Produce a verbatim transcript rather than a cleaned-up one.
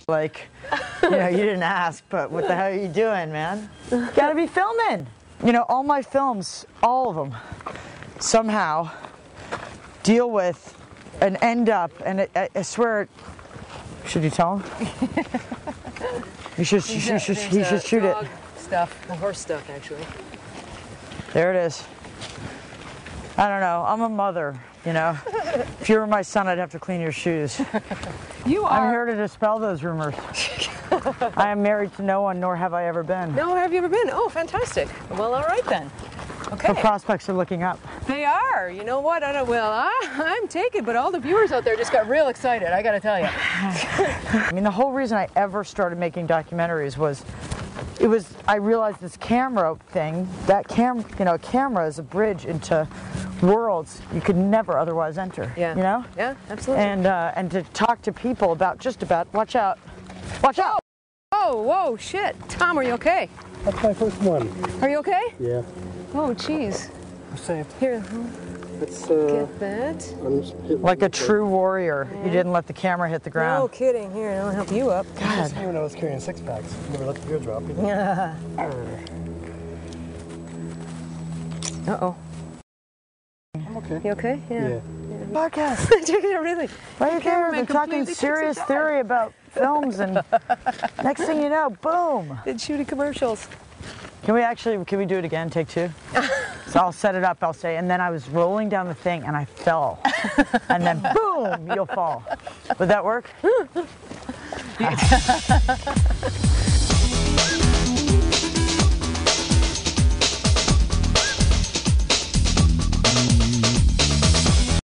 Like, you know, you didn't ask, but what the hell are you doing, man? You gotta be filming. You know, all my films, all of them, somehow deal with and end up, and it, I, I swear, should you tell him? You should, you should, you should, you should shoot it. Stuff, the horse stuff, actually. There it is. I don't know. I'm a mother, you know. If you were my son, I'd have to clean your shoes. You are. I'm here to dispel those rumors. I am married to no one, nor have I ever been. No, have you ever been? Oh, fantastic. Well, all right then. Okay. The prospects are looking up. They are. You know what? I don't. Well, I, I'm taken, but all the viewers out there just got real excited. I got to tell you. I mean, the whole reason I ever started making documentaries was, it was I realized this camera thing. That cam, you know, a camera is a bridge into worlds you could never otherwise enter. Yeah. You know. Yeah, absolutely. And uh, and to talk to people about just about. Watch out. Watch out. Oh, whoa, shit. Tom, are you okay? That's my first one. Are you okay? Yeah. Oh, jeez. I'm saved. Here, It's, uh, get that. I'm just hitting Like a it. true warrior, you didn't let the camera hit the No ground. kidding. Here, I'll help you up. I God. just knew when I was carrying six packs. Never let the gear drop either. Yeah. Uh-oh. I'm okay. You okay? Yeah. Podcast. Taking everything. Right there, cameraman they're talking completely serious takes a dive. theory about films, and next thing you know, boom. Did shooting commercials. Can we actually, can we do it again, take two? So I'll set it up, I'll say, and then I was rolling down the thing and I fell. And then boom, you'll fall. Would that work?